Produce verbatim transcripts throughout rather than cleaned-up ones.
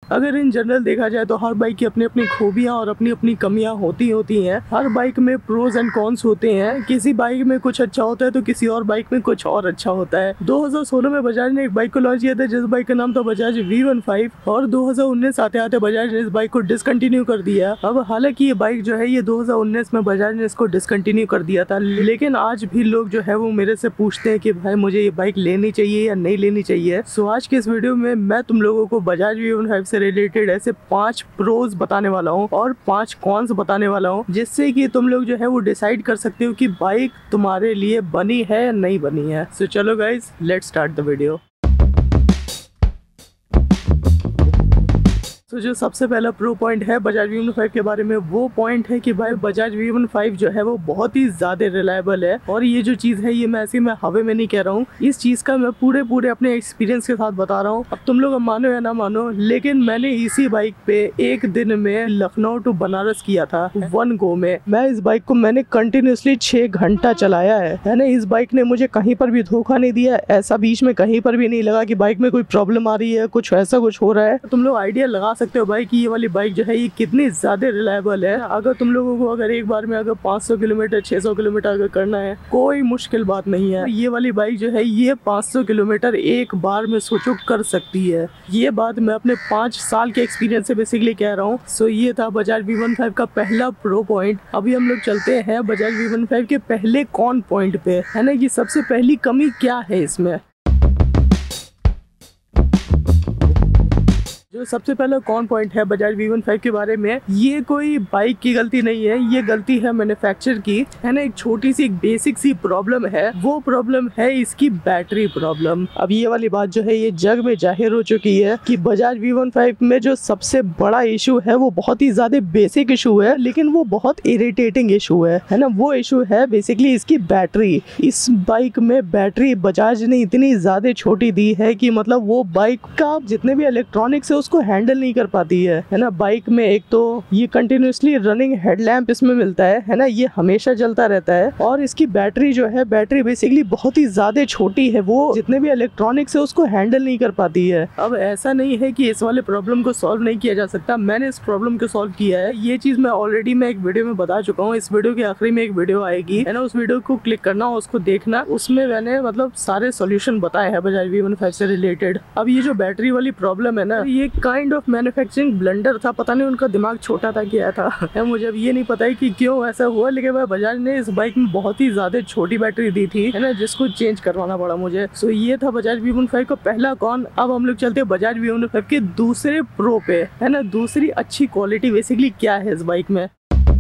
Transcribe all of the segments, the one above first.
अगर in general देखा जाए तो हर बाइक की अपनी अपनी खूबियाँ और अपनी अपनी कमियाँ होती होती हैं। हर बाइक में प्रोज एंड कॉन्स होते हैं। किसी बाइक में कुछ अच्छा होता है तो किसी और बाइक में कुछ और अच्छा होता है। दो हज़ार सोलह में बजाज ने एक बाइक को लॉन्च किया था जिस बाइक का नाम था बजाज वी फिफ्टीन और दो हज़ार उन्नीस आते आते बजाज ने इस बाइक को डिसकंटिन्यू कर दिया। अब हालांकि ये बाइक जो है ये दो हज़ार उन्नीस में बजाज ने इसको डिसकंटिन्यू कर दिया था, लेकिन आज भी लोग जो है वो मेरे से पूछते हैं कि भाई मुझे ये बाइक लेनी चाहिए या नहीं लेनी चाहिए। सो आज के इस वीडियो में मैं तुम लोगों को बजाज वी फिफ्टीन से रिलेटेड ऐसे पांच प्रोज बताने वाला हूँ और पांच कॉन्स बताने वाला हूँ, जिससे कि तुम लोग जो है वो डिसाइड कर सकते हो कि बाइक तुम्हारे लिए बनी है या नहीं बनी है। सो चलो guys, let's start the video. तो जो सबसे पहला प्रो पॉइंट है बजाज वी फिफ्टीन के बारे में, वो पॉइंट है कि भाई बजाज वी फिफ्टीन जो है वो बहुत ही ज्यादा रिलायबल है। और ये जो चीज है ये मैं ऐसे मैं हवे में नहीं कह रहा हूँ, इस चीज का मैं पूरे पूरे अपने एक्सपीरियंस के साथ बता रहा हूँ। अब तुम लोग मानो या ना मानो, लेकिन मैंने इसी बाइक पे एक दिन में लखनऊ टू बनारस किया था वन गो में। मैं इस बाइक को मैंने कंटिन्यूसली छह घंटा चलाया है है ना। इस बाइक ने मुझे कहीं पर भी धोखा नहीं दिया, ऐसा बीच में कहीं पर भी नहीं लगा कि बाइक में कोई प्रॉब्लम आ रही है, कुछ ऐसा कुछ हो रहा है। तुम लोग आइडिया लगा सकते हो भाई कि ये वाली बाइक जो है ये कितनी ज्यादा रिलायबल है। अगर तुम लोगों को अगर एक बार में अगर पाँच सौ किलोमीटर छह सौ किलोमीटर अगर करना है, कोई मुश्किल बात नहीं है। ये वाली बाइक जो है ये पाँच सौ किलोमीटर एक बार में सोचो कर सकती है। ये बात मैं अपने पाँच साल के एक्सपीरियंस से बेसिकली कह रहा हूँ। सो ये था बजाज वी फिफ्टीन का पहला प्रो पॉइंट। अभी हम लोग चलते हैं बजाज वी फिफ्टीन के पहले कॉन पॉइंट पे, है ना। कि सबसे पहली कमी क्या है इसमें। जो सबसे पहला कौन पॉइंट है बजाज वी फिफ्टीन के बारे में, ये कोई बाइक की गलती नहीं है, ये गलती है मैन्युफैक्चर की, है ना। एक छोटी सी एक बेसिक सी प्रॉब्लम है, वो प्रॉब्लम है इसकी बैटरी प्रॉब्लम। अब ये वाली बात जो है ये जग में जाहिर हो चुकी है कि बजाज वी फिफ्टीन में जो सबसे बड़ा इशू है वो बहुत ही ज्यादा बेसिक इशू है, लेकिन वो बहुत इरिटेटिंग इशू है, है ना। वो इशू है बेसिकली इसकी बैटरी। इस बाइक में बैटरी बजाज ने इतनी ज्यादा छोटी दी है कि मतलब वो बाइक का जितने भी इलेक्ट्रॉनिक्स है उसको हैंडल नहीं कर पाती है, है ना। बाइक में एक तो ये कंटिन्यूसली रनिंग हेडलैम्प इसमें मिलता है, है ना, ये हमेशा जलता रहता है। और इसकी बैटरी जो है, बैटरी बेसिकली बहुत ही ज्यादा छोटी है, वो जितने भी इलेक्ट्रॉनिक्स है उसको हैंडल नहीं कर पाती है। अब ऐसा नहीं है कि इस वाले प्रॉब्लम को सॉल्व नहीं किया जा सकता, मैंने इस प्रॉब्लम को सॉल्व किया है। ये चीज मैं ऑलरेडी मैं एक वीडियो में बता चुका हूँ। इस वीडियो के आखिरी में एक वीडियो आएगी, है ना, उस वीडियो को क्लिक करना, उसको देखना, उसमें मैंने मतलब सारे सोल्यूशन बताए हैं बजाज वी फिफ्टीन से रिलेटेड। अब ये जो बैटरी वाली प्रॉब्लम है ना, ये काइंड ऑफ मैन्युफैक्चरिंग ब्लंडर था, पता नहीं उनका दिमाग छोटा था क्या था, है मुझे अब ये नहीं पता है कि क्यों ऐसा हुआ, लेकिन भाई बजाज ने इस बाइक में बहुत ही ज्यादा छोटी बैटरी दी थी, है ना, जिसको चेंज करवाना पड़ा मुझे। सो ये था बजाज वी फिफ्टीन का पहला कॉन। अब हम लोग चलते हैं बजाज वी फिफ्टीन के दूसरे प्रो पे, है ना। दूसरी अच्छी क्वालिटी बेसिकली क्या है इस बाइक में।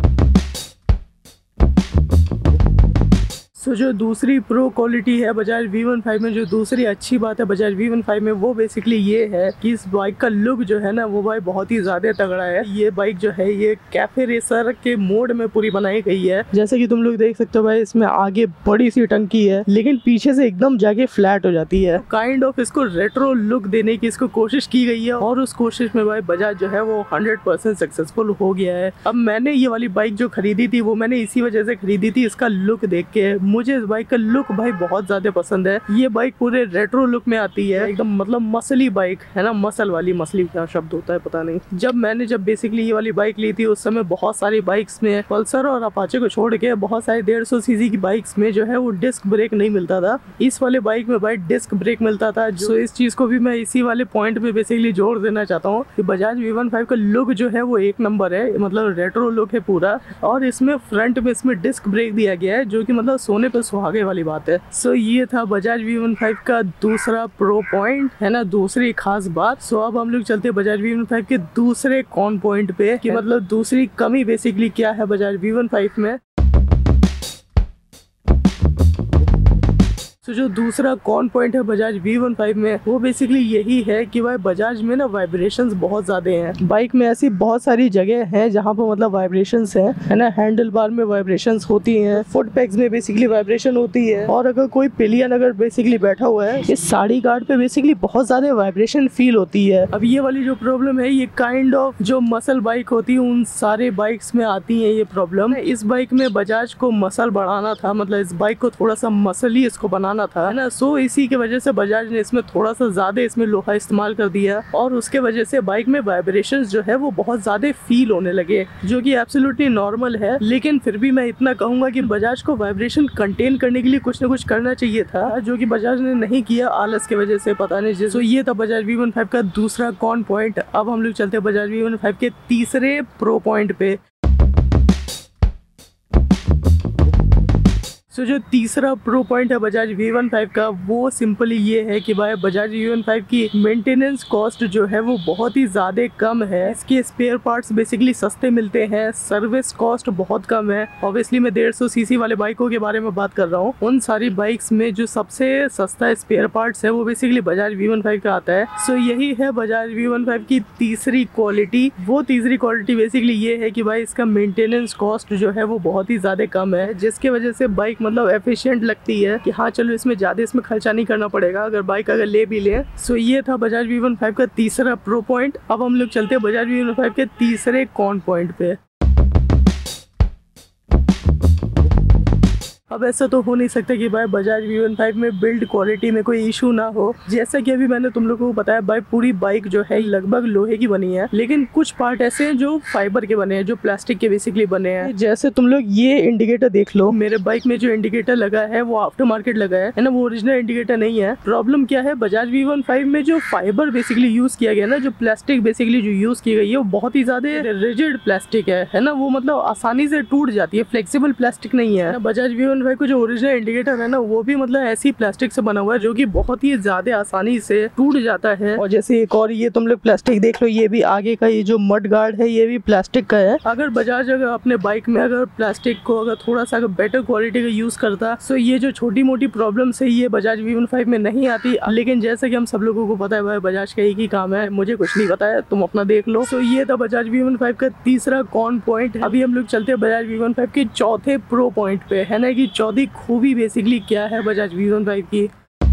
तो जो दूसरी प्रो क्वालिटी है बजाज वी फिफ्टीन में, जो दूसरी अच्छी बात है बजाज वी फिफ्टीन में, वो बेसिकली ये है कि इस बाइक का लुक जो है ना वो भाई बहुत ही ज्यादा तगड़ा है। ये बाइक जो है ये कैफे रेसर के मोड में पूरी बनाई गई है। जैसे कि तुम लोग देख सकते हो भाई, इसमें आगे बड़ी सी टंकी है लेकिन पीछे से एकदम जाके फ्लैट हो जाती है। काइंड ऑफ इसको रेट्रो लुक देने की इसको कोशिश की गई है, और उस कोशिश में भाई बजाज जो है वो हंड्रेड परसेंट सक्सेसफुल हो गया है। अब मैंने ये वाली बाइक जो खरीदी थी वो मैंने इसी वजह से खरीदी थी, इसका लुक देख के। मुझे इस बाइक का लुक भाई बहुत ज्यादा पसंद है। ये बाइक पूरे रेट्रो लुक में आती है, एकदम मतलब मसली बाइक, है ना। मसल वाली, मसली क्या शब्द होता है पता नहीं। जब मैंने जब बेसिकली ये वाली बाइक ली थी उस समय बहुत सारी बाइक्स में, पल्सर और अपाचे को छोड़ के बहुत सारी डेढ़ सौ सीसी की बाइक्स में जो है वो डिस्क ब्रेक नहीं मिलता था। इस वाले बाइक में भाई डिस्क ब्रेक मिलता था। जो इस चीज को भी मैं इसी वाले पॉइंट पे बेसिकली जोड़ देना चाहता हूँ कि बजाज वी फिफ्टीन का लुक जो है वो एक नंबर है, मतलब रेट्रो लुक है पूरा। और इसमें फ्रंट में इसमें डिस्क ब्रेक दिया गया है, जो की मतलब सोने पे सुहागे वाली बात है। सो so, ये था बजाज वी फिफ्टीन का दूसरा प्रो पॉइंट, है ना, दूसरी खास बात। सो so, अब हम लोग चलते हैं बजाज वी फिफ्टीन के दूसरे कॉन पॉइंट पे कि मतलब दूसरी कमी बेसिकली क्या है बजाज वी फिफ्टीन में। तो जो दूसरा कॉन पॉइंट है बजाज वी फिफ्टीन में, वो बेसिकली यही है कि भाई बजाज में ना वाइब्रेशंस बहुत ज्यादा हैं। बाइक में ऐसी बहुत सारी जगह हैं जहाँ पर मतलब वाइब्रेशंस है, है ना। हैंडल बार में वाइब्रेशंस होती हैं, फुट पैक्स में बेसिकली वाइब्रेशन होती है, और अगर कोई पिलियन अगर बेसिकली बैठा हुआ है इस साड़ी गार्ड पे बेसिकली बहुत ज्यादा वाइब्रेशन फील होती है। अब ये वाली जो प्रॉब्लम है ये काइंड ऑफ जो मसल बाइक होती है उन सारे बाइक्स में आती है ये प्रॉब्लम। इस बाइक में बजाज को मसल बढ़ाना था, मतलब इस बाइक को थोड़ा सा मसली इसको बनाना चलाना था, है ना। सो इसी की वजह से बजाज ने इसमें थोड़ा सा ज्यादा इसमें लोहा इस्तेमाल कर दिया और उसके वजह से बाइक में वाइब्रेशंस जो है वो बहुत ज्यादा फील होने लगे, जो कि एब्सोल्युटली नॉर्मल है। लेकिन फिर भी मैं इतना कहूंगा कि बजाज को वाइब्रेशन कंटेन करने के लिए कुछ ना कुछ करना चाहिए था, जो कि बजाज ने नहीं किया आलस की वजह से, पता नहीं। जिसको ये था बजाज वी फिफ्टीन का दूसरा कॉन पॉइंट। अब हम लोग चलते हैं बजाज वी फिफ्टीन के तीसरे प्रो पॉइंट पे। तो so, जो तीसरा प्रो पॉइंट है बजाज वी फिफ्टीन का, वो सिंपली ये है कि भाई बजाज वी फिफ्टीन की मेंटेनेंस कॉस्ट जो है वो बहुत ही ज्यादा कम है। इसके स्पेयर पार्ट्स बेसिकली सस्ते मिलते हैं, सर्विस कॉस्ट बहुत कम है। ऑब्वियसली मैं डेढ़ सौ सीसी वाले बाइकों के बारे में बात कर रहा हूँ। उन सारी बाइक्स में जो सबसे सस्ता स्पेयर पार्ट्स है वो बेसिकली बजाज वी फिफ्टीन का आता है। सो so, यही है बजाज वी फिफ्टीन की तीसरी क्वालिटी। वो तीसरी क्वालिटी बेसिकली ये है कि भाई इसका मेंटेनेंस कॉस्ट जो है वो बहुत ही ज्यादा कम है, जिसकी वजह से बाइक मतलब एफिशिएंट लगती है कि हाँ चलो इसमें ज्यादा इसमें खर्चा नहीं करना पड़ेगा अगर बाइक अगर ले भी ले। सो ये था बजाज वी फिफ्टीन का तीसरा प्रो पॉइंट। अब हम लोग चलते हैं बजाज वी फिफ्टीन के तीसरे कॉन पॉइंट पे। अब ऐसा तो हो नहीं सकता कि भाई बजाज वी फिफ्टीन में बिल्ड क्वालिटी में कोई इशू ना हो। जैसा कि अभी मैंने तुम लोगों को बताया भाई पूरी बाइक जो है लगभग लोहे की बनी है, लेकिन कुछ पार्ट ऐसे हैं जो फाइबर के बने हैं, जो प्लास्टिक के बेसिकली बने हैं। जैसे तुम लोग ये इंडिकेटर देख लो, मेरे बाइक में जो इंडिकेटर लगा है वो आफ्टर मार्केट लगा है ना, वो ओरिजिनल इंडिकेटर नहीं है। प्रॉब्लम क्या है, बजाज वी फिफ्टीन में जो फाइबर बेसिकली यूज किया गया ना, जो प्लास्टिक बेसिकली जो यूज की गई है वो बहुत ही ज्यादा रिजिड प्लास्टिक है, है ना। वो मतलब आसानी से टूट जाती है, फ्लेक्सिबल प्लास्टिक नहीं है। बजाज वी फिफ्टीन को जो ओरिजिनल इंडिकेटर है ना वो भी मतलब ऐसी प्लास्टिक से बना हुआ है जो कि बहुत ही ज्यादा आसानी से टूट जाता है। और जैसे एक और ये तुम लोग प्लास्टिक देख लो, ये भी आगे का ये जो मड गार्ड है ये भी प्लास्टिक का है। अगर बजाज अगर अपने बाइक में अगर प्लास्टिक को अगर थोड़ा सा अगर बेटर क्वालिटी का यूज करता, तो ये जो छोटी मोटी प्रॉब्लम है ये बजाज वी फिफ्टीन में नहीं आती। लेकिन जैसा कि हम सब लोगों को पता है भाई बजाज का एक ही काम है, मुझे कुछ नहीं पता है, तुम अपना देख लो। तो ये था बजाज वी फिफ्टीन का तीसरा कॉन पॉइंट। अभी हम लोग चलते हैं बजाज वी फिफ्टीन के चौथे प्रो पॉइंट पे, है ना, कि चौथी खूबी बेसिकली क्या है बजाज वी फिफ्टीन की।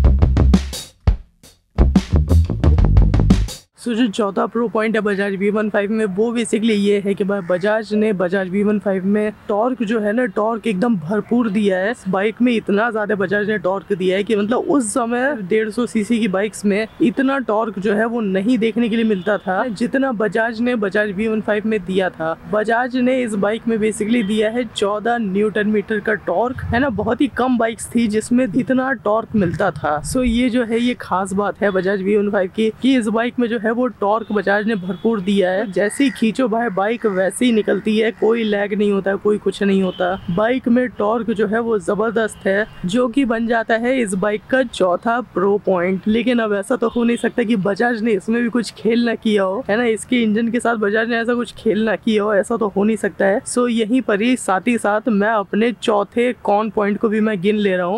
सो so, जो चौथा प्रो पॉइंट है बजाज वी फिफ्टीन में वो बेसिकली ये है कि भाई बजाज ने बजाज वी फिफ्टीन में टॉर्क जो है ना, टॉर्क एकदम भरपूर दिया है। बाइक में इतना ज्यादा बजाज ने टॉर्क दिया है कि मतलब उस समय डेढ़ सौ सीसी की बाइक्स में इतना टॉर्क जो है वो नहीं देखने के लिए मिलता था जितना बजाज ने बजाज वी फिफ्टीन में दिया था। बजाज ने इस बाइक में बेसिकली दिया है चौदह न्यूटन मीटर का टॉर्क, है ना। बहुत ही कम बाइक्स थी जिसमें इतना टॉर्क मिलता था। सो so, ये जो है ये खास बात है बजाज वी फिफ्टीन की कि इस बाइक में जो है वो टॉर्क बजाज ने भरपूर दिया है। जैसे ही खींचो भाई बाइक वैसे ही निकलती है, कोई लैग नहीं होता, कोई कुछ नहीं होता। बाइक में टॉर्क जो है वो जबरदस्त है, जो कि बन जाता है इस बाइक का चौथा प्रो पॉइंट। लेकिन अब ऐसा तो हो नहीं सकता कि बजाज ने इसमें भी कुछ खेल ना किया हो, है ना। इसके इंजन के साथ बजाज ने ऐसा कुछ खेल ना किया हो, ऐसा तो हो नहीं सकता है। सो यहीं पर ही साथ ही साथ मैं अपने चौथे कॉन पॉइंट को भी मैं गिन ले रहा हूँ।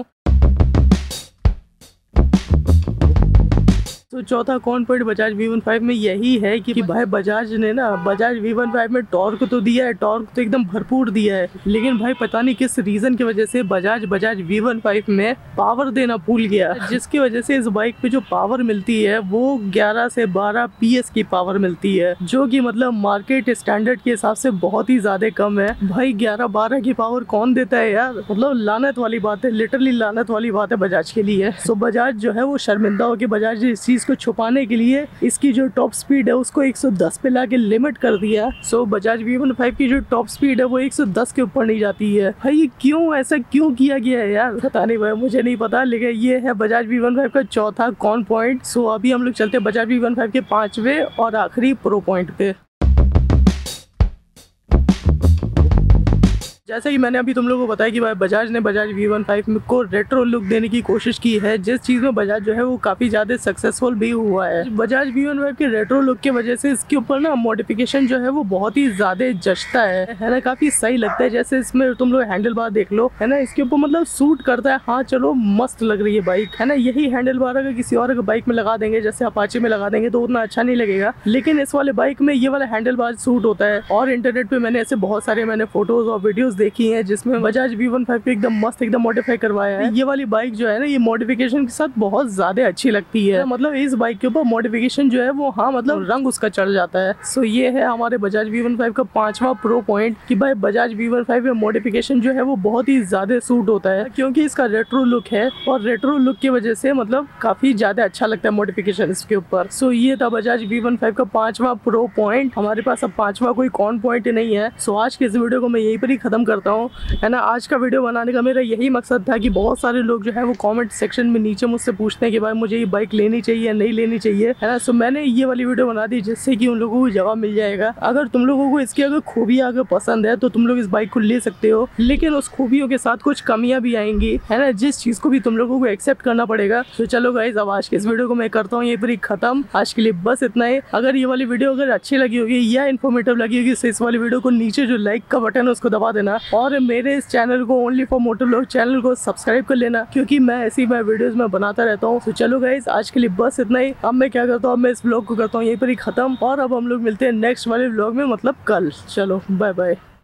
तो चौथा con point Bajaj V fifteen में यही है कि भाई बजाज ने ना बजाज वी फिफ्टीन में टॉर्क तो दिया है, टॉर्क तो एकदम भरपूर दिया है, लेकिन भाई पता नहीं किस रीजन की वजह से बजाज बजाज वी फिफ्टीन में पावर देना भूल गया, जिसकी वजह से इस बाइक पे जो पावर मिलती है वो ग्यारह से बारह पीएस की पावर मिलती है, जो कि मतलब मार्केट स्टैंडर्ड के हिसाब से बहुत ही ज्यादा कम है। भाई ग्यारह बारह की पावर कौन देता है यार, मतलब लानत वाली बात है, लिटरली लानत वाली बात है बजाज के लिए। सो बजाज जो है वो शर्मिंदा हो के बजाज इस चीज को छुपाने के लिए इसकी जो टॉप स्पीड है उसको एक सौ दस पे लाके लिमिट कर दिया। सो बजाज वी फिफ्टीन की जो टॉप स्पीड है वो एक सौ दस के ऊपर नहीं जाती है। भाई ये क्यों, ऐसा क्यों किया गया है यार, पता नहीं भाई, मुझे नहीं पता। लेकिन ये है बजाज वी फिफ्टीन का चौथा कॉन पॉइंट। सो अभी हम लोग चलते हैं बजाज वी फिफ्टीन के पांचवे और आखिरी प्रो पॉइंट पे। जैसे कि मैंने अभी तुम लोगों को बताया कि भाई बजाज ने बजाज वी फिफ्टीन को रेट्रो लुक देने की कोशिश की है, जिस चीज में बजाज जो है वो काफी ज्यादा सक्सेसफुल भी हुआ है। बजाज वी फिफ्टीन के रेट्रो लुक की वजह से इसके ऊपर ना मॉडिफिकेशन जो है वो बहुत ही ज्यादा जचता है, है ना, काफी सही लगता है। जैसे इसमें तुम लोग हैंडल बार देख लो, है ना, इसके ऊपर मतलब सूट करता है, हाँ चलो मस्त लग रही है बाइक, है ना। यही हैंडल बार अगर किसी और बाइक में लगा देंगे, जैसे अपाचे में लगा देंगे, तो उतना अच्छा नहीं लगेगा, लेकिन इस वाले बाइक में ये वाला हैंडल बार सूट होता है। और इंटरनेट पे मैंने ऐसे बहुत सारे मैंने फोटोज और वीडियोस देखी है जिसमें बजाज वी फिफ्टीन को एकदम मस्त एकदम मॉडिफाई करवाया है। ये वाली बाइक जो है ना, ये मॉडिफिकेशन के साथ बहुत ज्यादा अच्छी लगती है। मतलब इस बाइक के ऊपर मॉडिफिकेशन जो है वो हाँ मतलब रंग उसका चढ़ जाता है। सो ये है हमारे बजाज वी फिफ्टीन का पांचवा प्रो पॉइंट कि भाई बजाज वी फिफ्टीन में मॉडिफिकेशन जो है वो बहुत ही ज्यादा सूट होता है, क्योंकि इसका रेट्रो लुक है और रेट्रो लुक की वजह से मतलब काफी ज्यादा अच्छा लगता है मॉडिफिकेशन इसके ऊपर। सो ये था बजाज वी फिफ्टीन का पांचवा प्रो पॉइंट। हमारे पास अब पांचवा कोई कौन पॉइंट नहीं है। सो आज के इस वीडियो को मैं यहीं पर ही खत्म करता हूँ, है ना। आज का वीडियो बनाने का मेरा यही मकसद था कि बहुत सारे लोग जो है वो कमेंट सेक्शन में नीचे मुझसे पूछते हैं कि भाई मुझे ये बाइक लेनी चाहिए या नहीं लेनी चाहिए, है ना। सो मैंने ये वाली वीडियो बना दी जिससे कि उन लोगों को जवाब मिल जाएगा। अगर तुम लोगों को इसकी अगर खूबियां अगर पसंद है तो तुम लोग इस बाइक को ले सकते हो, लेकिन उस खूबियों के साथ कुछ कमियां भी आएंगी, है ना, जिस चीज को भी तुम लोगों को एक्सेप्ट करना पड़ेगा। तो चलो गाइस, अब आज के इस वीडियो को मैं करता हूँ ये पूरी खत्म। आज के लिए बस इतना ही। अगर ये वाली वीडियो अगर अच्छी लगी होगी या इन्फॉर्मेटिव लगी होगी तो इस वाली वीडियो को नीचे जो लाइक का बटन है उसको दबा देना, और मेरे इस चैनल को only for moto vlog channel को सब्सक्राइब कर लेना, क्योंकि मैं ऐसी मैं वीडियोस में बनाता रहता हूँ। तो चलो गाइस, आज के लिए बस इतना ही। अब मैं क्या करता हूँ, मैं इस व्लॉग को करता हूँ यहीं पर ही खत्म, और अब हम लोग मिलते हैं नेक्स्ट वाले व्लॉग में, मतलब कल। चलो बाय बाय।